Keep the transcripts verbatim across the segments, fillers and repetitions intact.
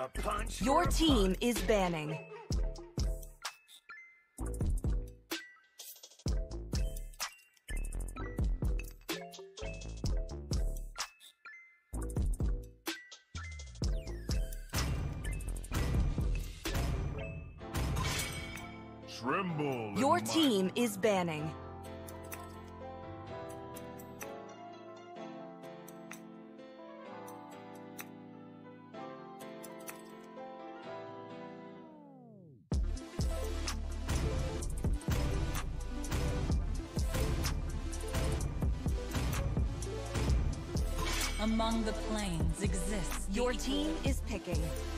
A punch. Your team is banning. Tremble. Your team is banning. Among the plains exists. Your team is picking.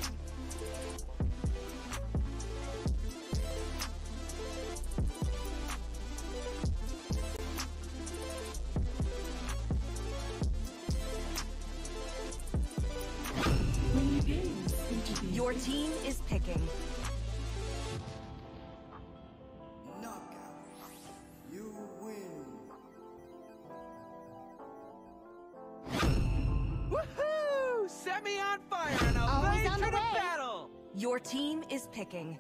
Your team is picking. You win. Woohoo! Set me on fire and I'll Always blaze on to the the way. battle! Your team is picking.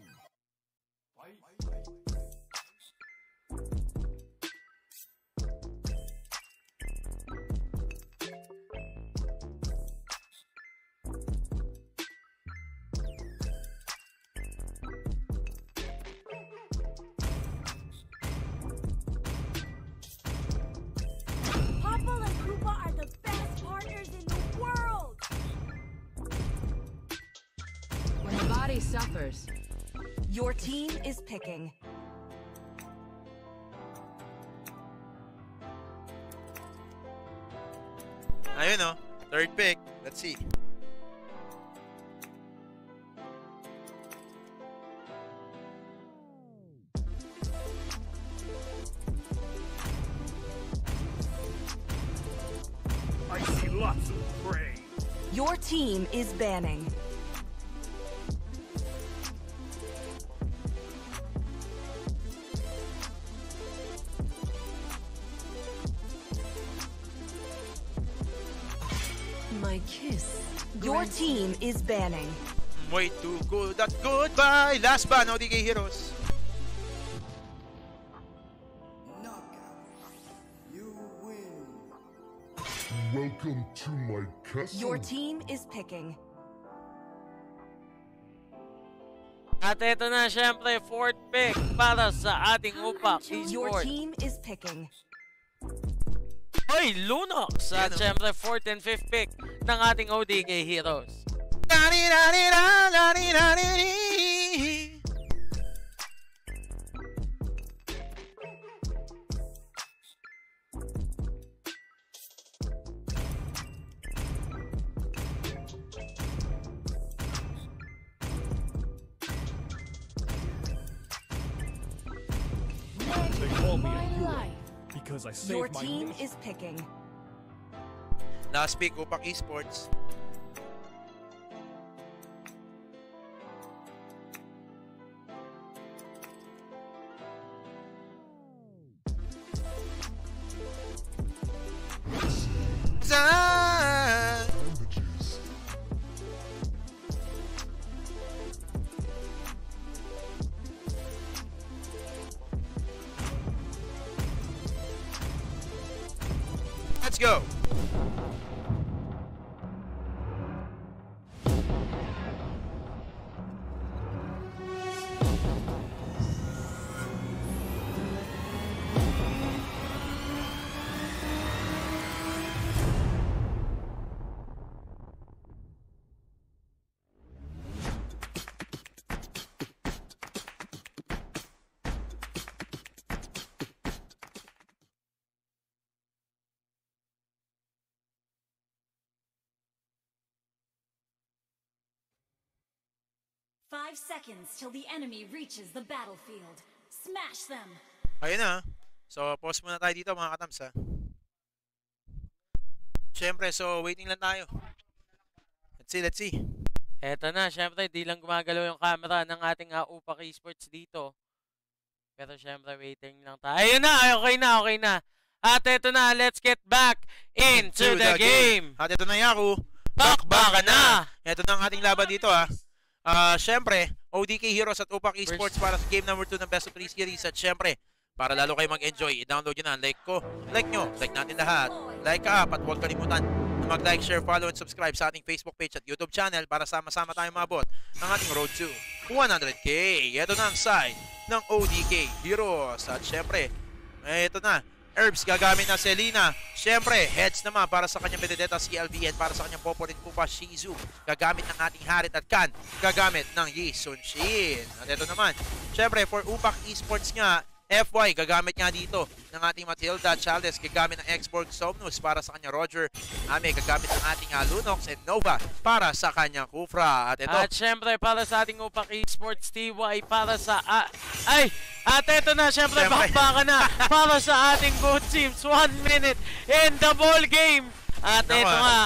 Suffers. Your team is picking. Ayun o, third pick. Let's see. I see lots of prey. Your team is banning. My kiss. Your team is banning. Way too good at goodbye. Last ban, O D K Heroes. You win. Welcome to my castle. Your team is picking. At ito na syempre fourth pick para sa ating Upak Your Esports. team is picking. Oy, Lunox! At syempre fourth and fifth pick ng ating O D K Heroes. They call me a hero because I saved Your my team nation. is picking. Last pick, Upak Esports. Bandages. Let's go. Five seconds till the enemy reaches the battlefield. Smash them! Ayun na. So, pause muna tayo dito mga katams ha. Siyempre, so waiting lang tayo. Let's see, let's see. Eto na, syempre di lang gumagalaw yung camera ng ating uh, Upak Esports dito. Pero syempre waiting lang tayo. Ayun na, okay na, okay na. At eto na, let's get back into, into the, the game. game. At eto na Yaku. bakbakan na! Ito na ang ating laban dito ha. Ah, syempre, O D K Heroes at Upak Esports para sa game number two ng Best of three series. At syempre, para lalo kayo mag-enjoy, i-download nyo na. Like ko, like nyo, like natin lahat. Like ka up at huwag kalimutan na mag-like, share, follow, and subscribe sa ating Facebook page at YouTube channel para sama-sama tayong mabot ng ating road to one hundred K. Ito na ang side ng O D K Heroes. At syempre, ito na. Herbs gagamit na Selena. Siyempre, heads naman para sa kanyang Benedetta C L V and para sa kanyang Poporit Kupa Shizu. Gagamit ng ating Harit at Kan. Gagamit ng Yi Sun Shin. At ito naman, siyempre for Upak Esports nga, F Y gagamit nga dito ng ating Matilda Chaldes. Gagamit ng Xborg Somnus para sa kanyang Roger. Ame gagamit ng ating uh, Lunox and Nova para sa kanyang Kufra. At ito. At siyempre para sa ating Upak Esports T Y para sa... Uh, ay! At ito na, syempre, bakbakan na para sa ating both teams. One minute in the ball game. At ito nga.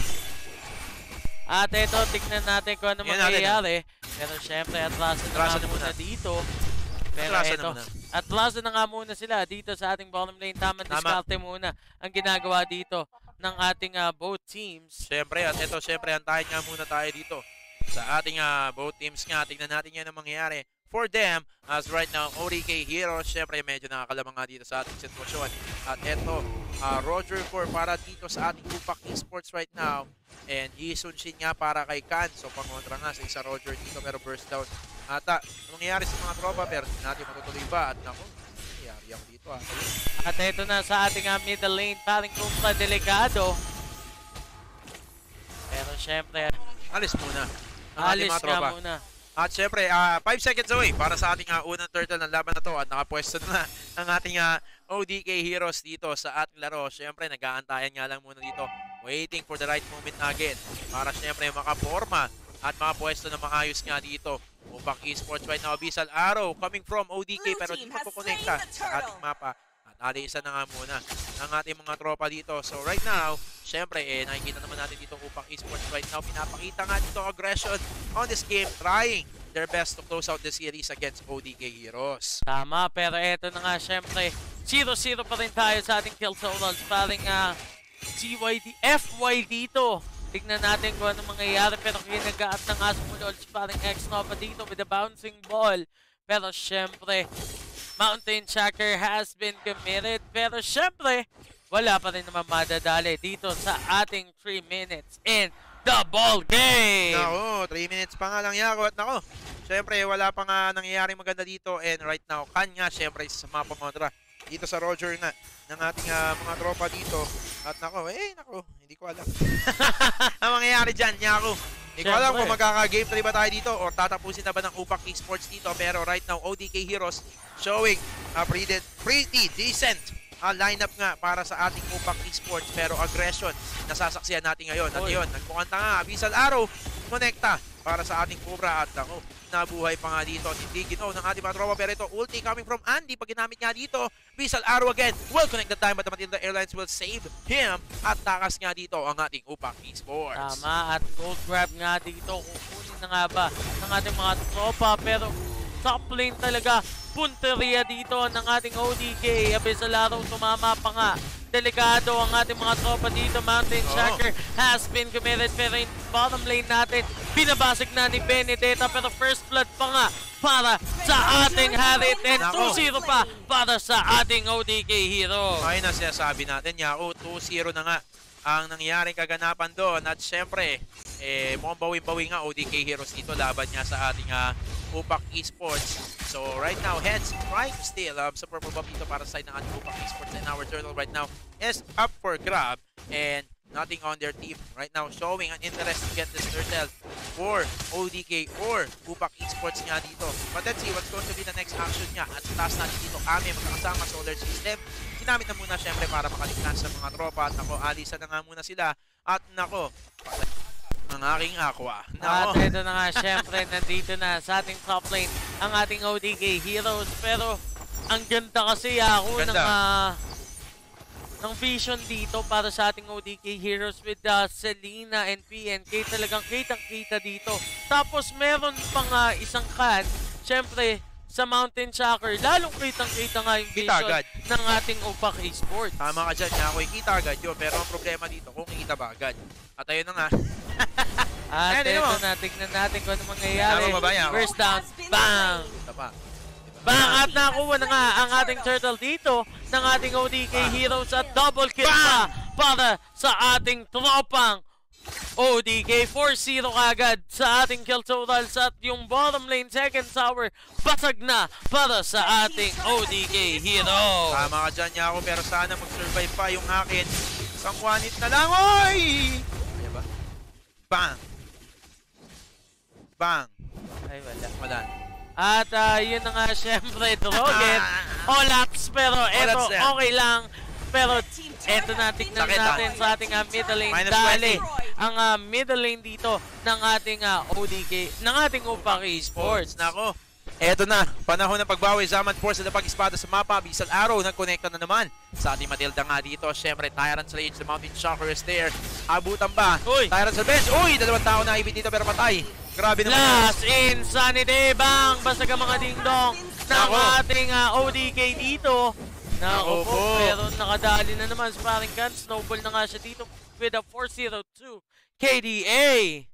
At ito, tignan natin kung ano mangyayari. Pero syempre, atrasan na nga muna dito. Pero ito, atrasan na nga muna sila dito sa ating bottom lane. Tamang diskarte muna ang ginagawa dito ng ating uh, both teams. Syempre, at ito, syempre, antayin nga muna tayo dito sa ating uh, both teams nga. Tignan natin yan ang mangyayari for them, as right now, O D K Heroes, syempre medyo nakakalamang nga dito sa ating sitwasyon. At eto, uh, Roger Core para dito sa ating Upak Esports right now. And Yi Sun Shin nga para kay Kan. So, pangontra nga sa isa Roger dito pero burst down. At uh, mangyayari sa mga tropa pero natin matutuloy ba? At naku, nangyayari ako dito ha. At eto na sa ating uh, middle lane, paring kumpa delikado. Pero syempre, alis muna. alis nga muna. At syempre, five uh, seconds away para sa ating uh, unang turtle ng laban na to at nakapwesto na ang ating uh, O D K Heroes dito sa ating laro. Syempre, nag-aantayan nga lang muna dito. Waiting for the right moment again para syempre makaporma at makapwesto na maayos nga dito. Upak Esports right now, Abyssal Arrow coming from O D K pero di pa kukonekta sa ating mapa. At alisan na nga muna ng ating mga tropa dito. So right now, syempre, eh, nakikita naman natin dito Upak Esports right now. Pinapakita nga dito aggression on this game, trying their best to close out the series against O D K Heroes. Tama, pero eto na nga, syempre, zero zero pa rin tayo sa ating kill totals. Paring uh, C Y D, F Y dito. Tignan natin kung ano mangyayari, pero kinagaat ng aso mo lol. Paring X-Nova dito with a bouncing ball. Pero syempre, Mountain Tracker has been committed. Pero syempre, wala pa rin naman madadali dito sa ating three minutes in the ball game. Nako, three minutes pa nga lang Yako. At nako, syempre wala pa nga nangyayaring maganda dito. And right now, Kan nga syempre sa mga pangontra dito sa Roger nga ng ating uh, mga tropa dito. At nako, eh nako, hindi ko alam. Ang mangyayari dyan, Yako. Hindi ko alam kung magkaka-game three ba tayo dito or tatapusin na ba ng Upak Esports dito. Pero right now, O D K Heroes showing a pretty, pretty decent uh, lineup nga para sa ating Upak Esports. Pero aggression, nasasaksihan natin ngayon. At yun, nagpukanta nga, Abyssal Arrow, connecta para sa ating Cobra. At ako, nabuhay pa nga dito. Hindi ginaw ng ating mga tropa. Pero ito, ulti coming from Andy. Pag ginamit nga dito, Abyssal Arrow again will connect the time but the Matilda Airlines will save him. At takas nga dito ang ating Upak Esports. Tama, at gold grab nga dito. Kukunin na nga ba ng ating mga tropa. Pero top lane talaga. Punteria dito ng ating O D K. Abyssal Arrow tumama pa nga. Delikado ang ating mga tropa dito. Mountain Tracker oh. has been committed. Pero in bottom lane natin, binabasik na ni Benedetta. Pero first blood pa nga para sa ating Harit. And two zero pa para sa ating O D K Hero. Ayun na sinasabi natin, Yako. two zero na nga ang nangyaring kaganapan doon. At syempre, eh, mukhang bawing-bawi nga O D K Heroes dito. Laban niya sa ating uh, Upak Esports. So right now, heads trying to steal um, sa purple buff dito para sa side ng ating Upak Esports. And our turtle right now is up for grab. And nothing on their team right now showing an interest to get this turtle for O D K or Upak Esports nga dito. But let's see what's going to be the next action niya. At sa taas natin dito, Ame magkakasama solar system. Ginamit na muna syempre para makaligtas sa mga tropa. At nako, alisan na nga muna sila. At nako, ang aking aqua. At ito na nga, syempre, nandito na sa ating top lane ang ating O D K Heroes. Pero, ang ganda kasi ako ng, uh, ng vision dito para sa ating O D K Heroes with uh, Selena and P N K. Talagang kitang-kita dito. Tapos, meron pang uh, isang Kan. Syempre, sa Mountain Tracker, lalong kitang-kita nga yung vision ng ating Upak Esports. Tama ka dyan, Yako. Kita agad yun. Pero ang problema dito, kung kita ba agad. At ayun na nga. At Ayan, ito mo. na, tignan natin kung ano mangyayari. Tama ba ba yan? First down, bang! Ito pa. Bang! At nakuha na nga ang ating turtle dito ng ating O D K Heroes at double kill pa para sa ating tropang O D K. four zero kagad sa ating kill totals at yung bottom lane second tower basag na para sa ating O D K Heroes. Tama ka dyan, Yako, pero sana mag-survive pa yung akin. Isang one hit na lang, oy! Kaya ba? Bang! Bang! Ay, wala. Wala. At uh, yun na nga, syempre, Droget. Olaps, pero eto, Olaps yan. okay lang. Pero eto na, tignan Sakit, natin ah. sa ating uh, middle lane. Minus Dali, twenty. ang uh, middle lane dito ng ating uh, O D K, ng ating Upak Esports. Nako. Eto na, panahon ng pagbawi. Zaman Force na pag-espada sa mapa. Bisal Arrow, nag-connecta na naman sa ating Matilda nga dito. Siyempre, Tyrant Slayage, the Mountain Shocker is there. Abutan ba? Uy! Tyrant sa bench. Uy! Dalawang tao na ibig dito pero patay. Grabe naman. Last Insanity Bang! Basta ka mga dingdong ng Nako. ating uh, O D K dito. Nako Nako po, po. pero nakadali na naman sa paring gun. Snowball na nga siya dito with a four zero two K D A.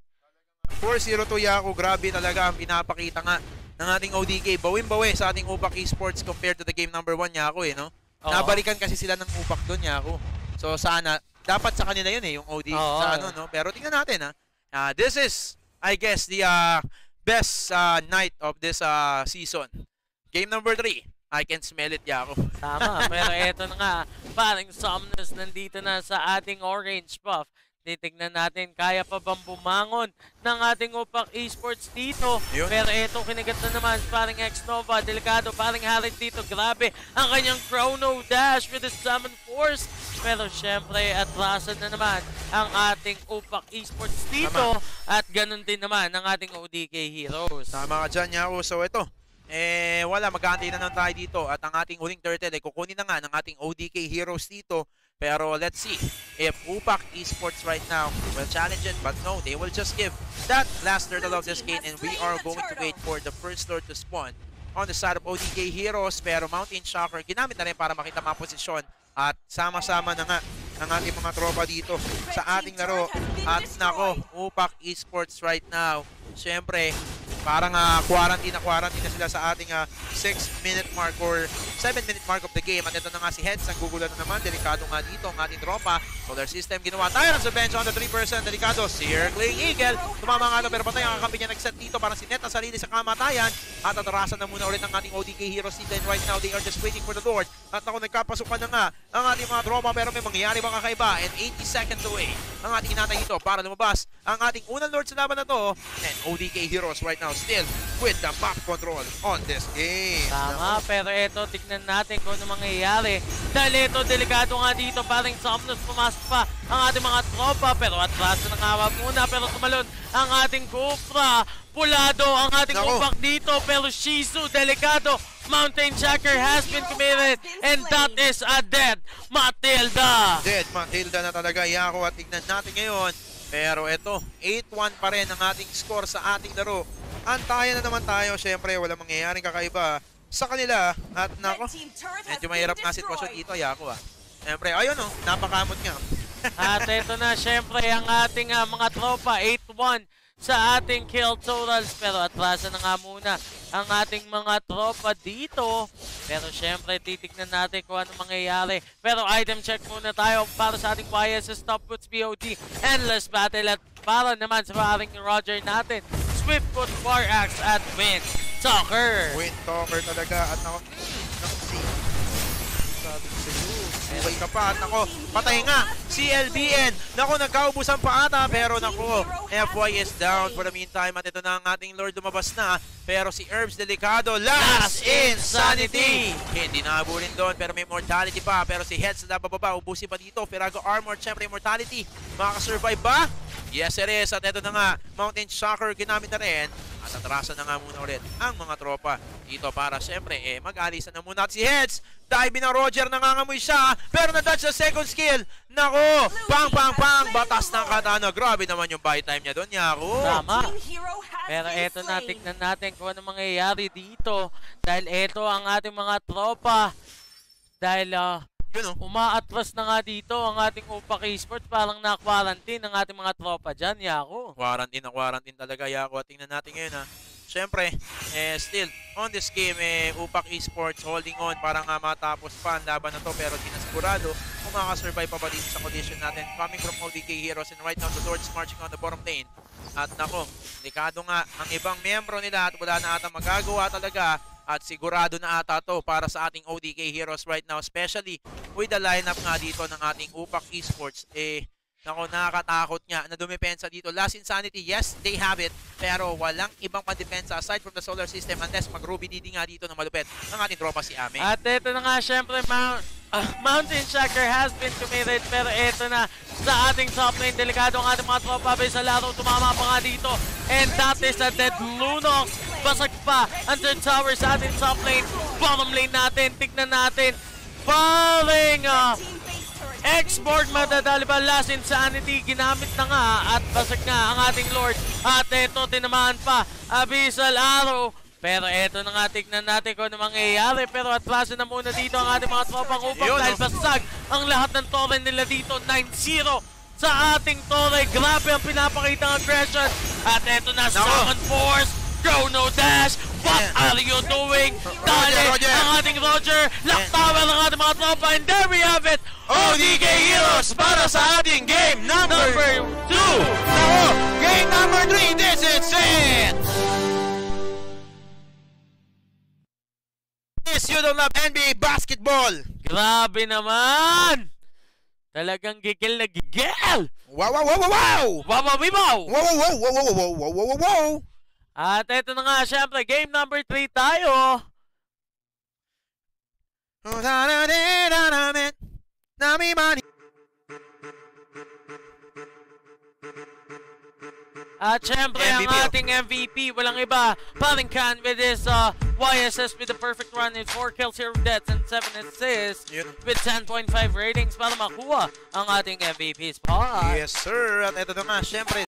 four zero two Yako, grabe talaga ang pinapakita nga ng ating O D K. Bawin-bawi sa ating Upak Esports compared to the game number one, Yako, eh, no? Oo. Nabalikan kasi sila ng Upak doon, Yako. So sana, dapat sa kanila yun eh, yung O D K Oo. sa ano, no? Pero tingnan natin, ha. Uh, this is, I guess, the uh, best uh, night of this uh, season. Game number three. I can smell it, Yako. Tama, pero eto na nga, parang Somnus nandito na sa ating orange buff. Titignan natin, kaya pa bang bumangon ng ating Upak Esports dito? Yun. Pero eto, kinagat na naman, parang X-Nova, delikado, parang Harit dito, grabe ang kanyang Chrono Dash with the Summon Force. Pero syempre, atrasan na naman ang ating Upak Esports dito. Tama. At ganun din naman ang ating O D K Heroes. Tama ka dyan, Yako. So ito, eh, wala, mag-aantay na lang tayo dito. At ang ating huling turtle, eh, kukunin na nga ng ating O D K Heroes dito. Pero let's see if Upak Esports right now will challenge it. But no, they will just give that last turtle of this game. And we are going to wait for the first lord to spawn on the side of O D K Heroes. Pero Mountain Shocker, ginamit na rin para makita mga posisyon. At sama-sama na nga ang ating mga tropa dito sa ating laro. At nako, Upak Esports right now, syempre, parang uh, quarantine na quarantine na sila sa ating six minute mark or seven minute mark of the game. At ito na nga si Heads, ang gugulan na naman. Delikado nga dito ang ating tropa. Solar System ginawa. Tyrant sa bench on the three percent. Delikado. Circling Eagle. Tumama nga ito pero patay ang kampi niya nag-set dito. Parang si Net ang sarili sa kamatayan. At atarasan na muna ulit ang ating O D K Heroes dito. And right now, they are just waiting for the Lord. At ako, nagkapasukan na nga ang ating mga tropa pero may mangyayari bang kakaiba. And eighty seconds away ang ating inatay dito para lumabas ang ating unang Lord sa laban na to. And O D K Heroes right now still with the map control on this game. Tama, pero eto, tignan natin kung ano mangyayari. Dahil ito, delikado nga dito, parang Somnus, pumasok pa ang ating mga tropa, pero atraso na nga muna, pero tumalon ang ating Cobra. Pulado ang ating Nako. Upak dito, pero Shizu, delikado. Mountain Checker has been committed, and that is a dead Matilda. Dead Matilda na talaga, Yako, at tignan natin ngayon. Pero eto, eight one pa rin ang ating score sa ating laro. Antayan na naman tayo, syempre, walang mangyayaring kakaiba sa kanila. At nako, medyo mahirap nga sitwasyon dito, Yako, ah. Syempre, ayun oh, napakamot nga. At ito na, syempre, ang ating uh, mga tropa, eight one sa ating kill totals. Pero atrasan na nga muna ang ating mga tropa dito. Pero syempre, titignan natin kung ano mangyayari. Pero item check muna tayo para sa ating Y S S Top Boots B O D. Endless Battle at para naman sa ating Roger natin. Swiftfoot War Axe at Wind Talker. Wind Talker talaga. At nako, nako si... Sabi ko sa'yo, buhay ka pa. At nako, patay nga si L B N. Nako, nagkaubusan pa ata. Pero nako, F Y is down for the meantime. At ito na ang ating Lord lumabas na. Pero si Herbs delikado. Last Insanity! Hindi nahabulin doon. Pero may mortality pa. Pero si Heads na bababa. Ubusin pa dito. Firago Armor. Siyempre, mortality. Makakasurvive ba? Yes, it is. At ito na nga, Mountain Shocker ginamit na rin. At atrasan na nga muna ulit ang mga tropa dito para siyempre eh, mag-alisan na muna. At si Heads, dive na Roger, nangangamoy siya. Pero na-dodge sa second skill. Nako, pang pang pang, batas ng katana. Grabe naman yung buy time niya doon, Yako. Tama. Pero eto na, tignan natin kung ano mangyayari dito. Dahil eto ang ating mga tropa. Dahil uh, Yun, oh. Umaatras na nga dito ang ating Upak Esports. Parang na-quarantine ang ating mga tropa dyan, Yako. Quarantine na quarantine talaga, Yako. Tingnan natin ngayon, ha. Siyempre, eh, still, on this game, eh, Upak Esports holding on para nga matapos pa ang laban na to. Pero dinasigurado kung makakasurvive pa ba dito sa condition natin. Coming from O D K Heroes, and right now the Lord's marching on the bottom lane. At nako, delikado nga ang ibang miyembro nila at wala na ata magagawa talaga. At sigurado na ata to para sa ating O D K Heroes right now. Especially with the lineup nga dito ng ating Upak Esports. Eh, nako, nakakatakot nga na dumepensa dito. Last Insanity, yes, they have it. Pero walang ibang pandepensa aside from the solar system unless mag-Ruby D D nga dito na malupit ng ating tropa si Ame. At ito na nga, syempre, Mount, uh, Mountain Shocker has been committed. Pero ito na sa ating top lane. Delikado ang ating mga tropa. Sa laro, tumama pa nga dito. And that is a dead Lunox. Basag pa ang third tower sa ating top lane. Bottom lane natin. Tignan natin. Paling uh, export madadali ba? Last Insanity ginamit na nga at basag nga ang ating Lord. At ito tinamaan pa Abyssal Arrow. Pero ito na nga, tignan natin kung ano mangyayari. Pero atrasin na muna dito ang ating mga tropang Upak dahil basag ang lahat ng torre nila dito. nine zero sa ating torre. Grabe ang pinapakita ng aggression. At ito na, Summon Force. Chrono Dash. What yeah. are you doing? Dali ang ating Roger. Lock tower ang ating mga tropa. And there we have it. O D K Heroes para sa ating game number two. Nako, Game number three, this is it. This you don't love N B A basketball. grabe naman. Talagang gigil na gigil. Wow, wow, wow, wow, wow. Wow, wow, wow. Wow, wow, wow, wow, wow, wow, wow, wow, wow. At ito na nga, syempre, game number three tayo. At syempre, M V P, ang oh. ating M V P, walang iba, Palincan with his uh, Y S S with the perfect run in four kills, zero deaths, and seven assists Yun. with ten point five ratings para makuha ang ating M V P spot. Yes, sir. At ito na nga, syempre,